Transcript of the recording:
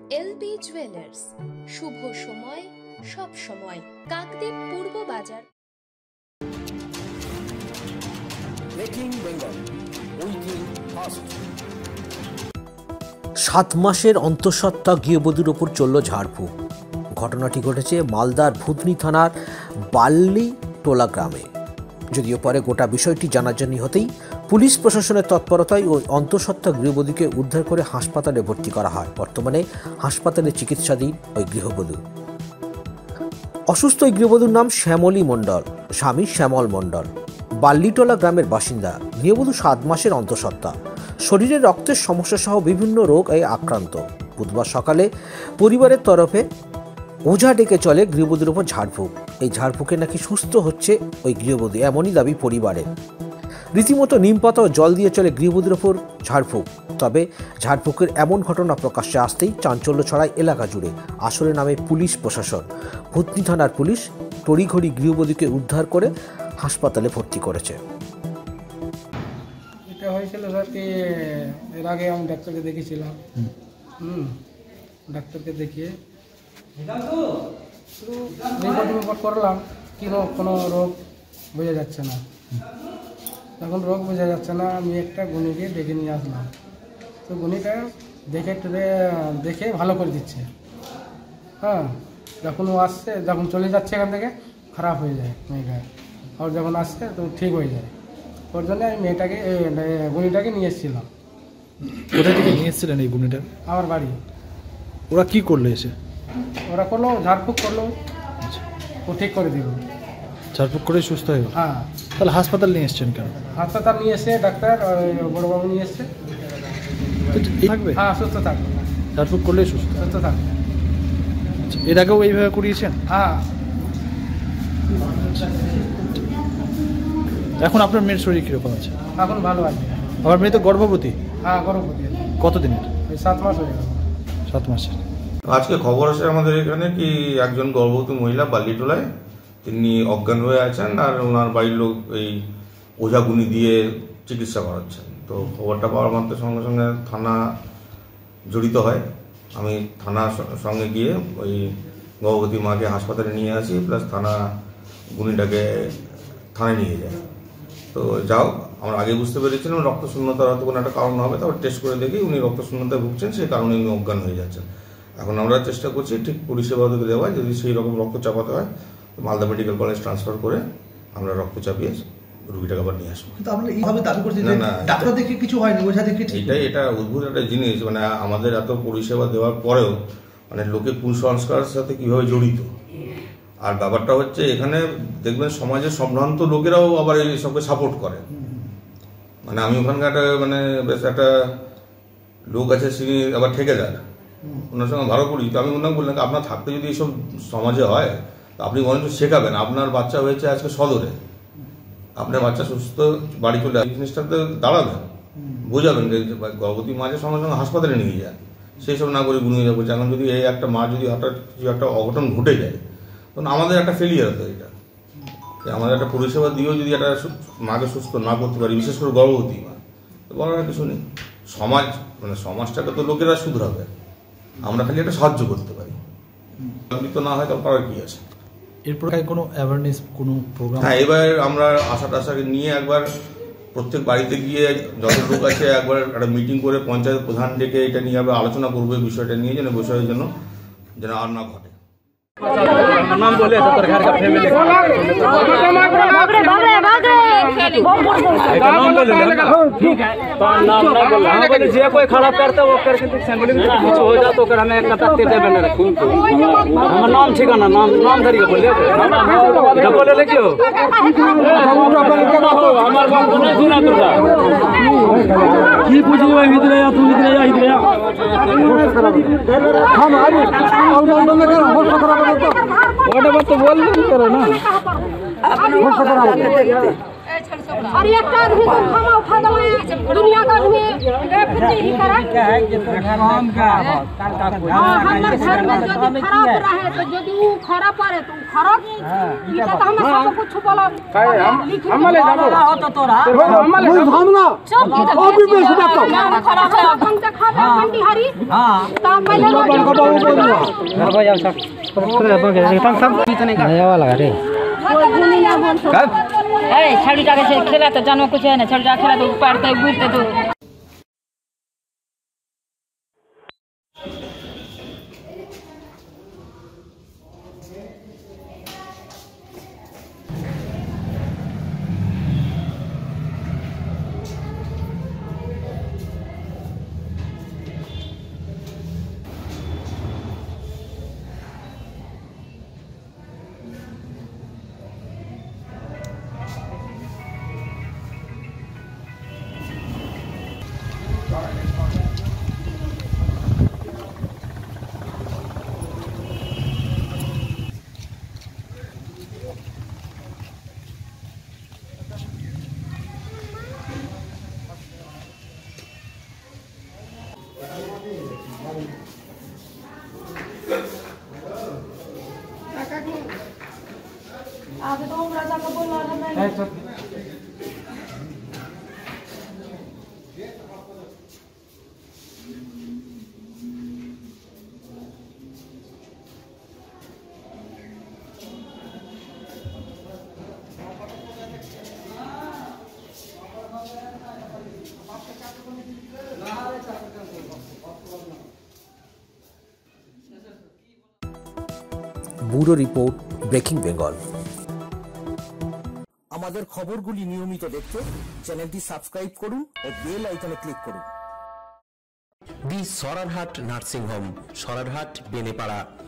LB jewellers, শুভ সময় সব সময়, কাকদ্বীপ পূর্ব বাজার। Breaking Bengal, waiting fast. 7 মাসের অন্তঃসত্ত্বা গৃহবধূর ওপর চলল ঝাড়ফুঁক। ঘটনাটি ঘটেছে মালদার ভুতনি থানার বাল্লিটোলা গ্রামে। যদিও পরে গোটা বিষয়টি জানাজানি হতেই পুলিশ প্রশাসনের তৎপরতায় ওই অন্তঃসত্ত্বা গৃহবধূকে উদ্ধার করে হাসপাতালে ভর্তি করা হয়। বর্তমানে হাসপাতালে চিকিৎসাধীন ওই গৃহবধূ। অসুস্থ ওই গৃহবধূর নাম শ্যামলী মণ্ডল, স্বামী শ্যামল মণ্ডল, বাল্লিটোলা গ্রামের বাসিন্দা। গৃহবধূ 7 মাসের অন্তঃসত্ত্বা, শরীরে রক্তের সমস্যা সহ বিভিন্ন রোগে আক্রান্ত। বুধবার সকালে পরিবারের তরফে ওঝা ডেকে চলে গৃহবধূর ওপর ঝাড়ফুঁক। এই ঝাড়ফুঁকে নাকি সুস্থ হচ্ছে ওই গৃহবধূ, এমনই দাবি পরিবারের। রীতিমতো নিমপাতা ও জল দিয়ে চলে গৃহবধূর ওপর ঝাড়ফুঁক। তবে ঝাড়ফুঁকের এমন ঘটনা প্রকাশ্যে আসতেই চাঞ্চল্য ছড়ায় এলাকা জুড়ে। আসরে নামে পুলিশ প্রশাসন। ভুতনি থানার পুলিশ তড়িঘড়ি গৃহবধূকে উদ্ধার করে হাসপাতালে ভর্তি করেছে। এটা হয়েছিল স্যার কি, এর আগে আমি ডাক্তারকে দেখিয়েছিলাম। ডাক্তারকে দেখিয়ে রিপোর্ট করলাম, কোনো রোগ বোঝা যাচ্ছে না। যখন রোগ বোঝা যাচ্ছে না, আমি একটা গুণীকে ডেকে নিয়ে আসলাম। তো গুণীটা দেখে ভালো করে দিচ্ছে। হ্যাঁ, যখন ও আসছে, যখন চলে যাচ্ছে এখান থেকে খারাপ হয়ে যায় মেয়েটা, আর যখন আসছে তো ঠিক হয়ে যায়। ওর জন্য আমি গুণীটাকে নিয়ে এসেছিলাম। কোথা থেকে নিয়ে এসেছিলেন এই গুণীটা? আমার বাড়ি। ওরা কি করলো এসে? ওরা করলো ঝাড়ফুঁক করলো, ও ঠিক করে দিল। ঝাড়ফুঁক করে সুস্থ হয়ে গেল? হ্যাঁ। তাহলে হাসপাতাল নিয়ে এসছেন কেন? হাসপাতাল নিয়ে এসে ডাক্তার বড়বাবু নিয়ে এসছে। থাকবে? হ্যাঁ, সুস্থ থাকবে। ঝাড়ফুঁক করলে সুস্থ থাকবে। এর আগেও এইভাবে করিয়েছেন? হ্যাঁ। এখন আপনার মেয়ের শরীর কিরকম আছে? এখন ভালো আছে। আমার মেয়ে তো গর্ভবতী? হ্যাঁ, গর্ভবতী। কতদিনের? 7 মাস হয়ে গেল। 7 মাসের। আজকে খবর আসে আমাদের এখানে কি একজন গর্ভবতী মহিলা বাল্লিটোলায় তিনি অজ্ঞান হয়ে আছেন, আর ওনার বাড়ির লোক এই ওঝাগুনি দিয়ে চিকিৎসা করাচ্ছেন। তো খবরটা পাওয়ার মাত্র সঙ্গে সঙ্গে থানা জড়িত হয়। আমি থানার সঙ্গে গিয়ে ওই গর্ভবতী মাকে হাসপাতালে নিয়ে আসি, প্লাস থানা গুনিটাকে থানায় নিয়ে যায়। তো যাও, আমরা আগে বুঝতে পেরেছিলাম রক্তশূন্যতার হয়তো কোনো একটা কারণ হবে, তারপর টেস্ট করে দেখি উনি রক্তশূন্যতায় ভুগছেন, সেই কারণে উনি অজ্ঞান হয়ে যাচ্ছেন। এখন আমরা চেষ্টা করছি ঠিক পরিষেবা দেওয়া, যদি সেই রকম রক্ত চাপাতে হয় মালদা মেডিকেল কলেজ ট্রান্সফার করে আমরা রক্ত চাপিয়ে রুগীটাকে আবার নিয়ে আসবো। এটা অদ্ভুত একটা জিনিস, মানে আমাদের এত পরিষেবা দেওয়ার পরেও মানে লোকে কুসংস্কারের সাথে কিভাবে জড়িত। আর ব্যাপারটা হচ্ছে এখানে দেখবেন সমাজের সম্ভ্রান্ত লোকেরাও আবার এই সবকে সাপোর্ট করে। মানে আমি ওখানকার মানে বেশ একটা লোক আছে, তিনি আবার ঠেকেদার, ওনার সঙ্গে ভালো করি। তো আমি ওনাকে বললাম আপনার থাকতে যদি এইসব সমাজে হয়, আপনি বরঞ্চ শেখাবেন। আপনার বাচ্চা হয়েছে আজকে সদরে, আপনার বাচ্চা সুস্থ বাড়ি চলে আসে, জিনিসটাতে দাঁড়াবেন, বোঝাবেন যে গর্ভবতী মাঝে সঙ্গে সঙ্গে হাসপাতালে নিয়ে যান। সেই সব না করে গুনিয়ে যাবো। এখন যদি এই একটা মা যদি হঠাৎ কিছু একটা অঘটন ঘটে যায়, তখন আমাদের একটা ফেলিয়ার হতো। এটা আমাদের একটা পরিষেবা দিয়েও যদি একটা মাকে সুস্থ না করতে পারি, বিশেষ করে গর্ভবতী মা, তো বলার কিছু নেই। সমাজটাকে তো লোকেরা শুধরাবে, আমরা খালি একটা সাহায্য করতে পারি। তো না হয় তখন করার কি আছে। এরপর কোনো অ্যাওয়ারনেস কোনো প্রোগ্রাম? হ্যাঁ, এবার আমরা আশাটাকে নিয়ে একবার প্রত্যেক বাড়িতে গিয়ে যত লোক আছে একবার একটা মিটিং করে পঞ্চায়েত প্রধান ডেকে এটা নিয়ে আবার আলোচনা করবো, এই বিষয়টা নিয়ে যেন বিষয়ের জন্য যেন আর না ঘটে। नाम बोले तो घर का फैमिली नाम ठीक है तो नाम ना बोला हम बोले जे कोई खराब करता वो करके फैमिली में कुछ हो जा तो कर हमें एक तक देते बने रखूं। हम नाम ठिकाना नाम नाम धरिए बोले क्या बोले लेकिन हमार बात नहीं सुना तुरा की पूछी वो इधर या तू इधर या हम आगे आउट में कर होश खराब ওটা তো বলবেন করো না। और एक आदमी को खामा उठा दो दुनिया का आदमी ही करा हम का हमारे घर में यदि खराब रहे तो यदि वो खराब पड़े तो खराब ये तो हम सब कुछ बोला हम ले जाओ तो तोरा हम ले हम ना ओ भी बेच दो खराब है हम से खा मंडी हरी हां तो पहले घर को जाओ सब कितने का नया वाला रे कब ए छड़ीटा के खेला तो जानो कुछ है ना छड़ीटा खेला तो पड़ते बुझते तो आगे तो हम राजा का बोल रहा है ব্যুরো রিপোর্ট ব্রেকিং বেঙ্গল। আমাদের খবরগুলি নিয়মিত দেখতে চ্যানেলটি সাবস্ক্রাইব করুন ও বেল আইকনে ক্লিক করুন। দি সরারহাট নার্সিং হোম, সরারহাট, বেনেপাড়া,